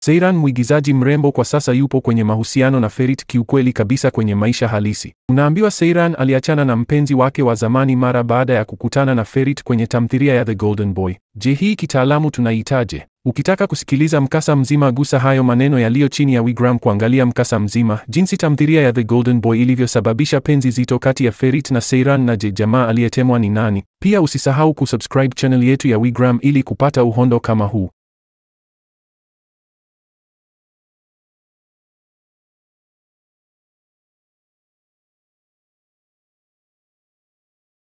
Seiran, mwigizaji mrembo, kwa sasa yupo kwenye mahusiano na Ferit kiukweli kabisa kwenye maisha halisi. Unaambiwa Seiran aliachana na mpenzi wake wa zamani mara baada ya kukutana na Ferit kwenye tamthilia ya The Golden Boy. Je, hii kitaalamu tunaitaje? Ukitaka kusikiliza mkasa mzima, gusa hayo maneno yaliyo chini ya wigram kuangalia mkasa mzima, jinsi tamthilia ya The Golden Boy ilivyosababisha penzi zito kati ya Ferit na Seiran, na je, jamaa aliyetemwa ni nani? Pia usisahau kusubscribe channel yetu ya wigram ili kupata uhondo kama huu.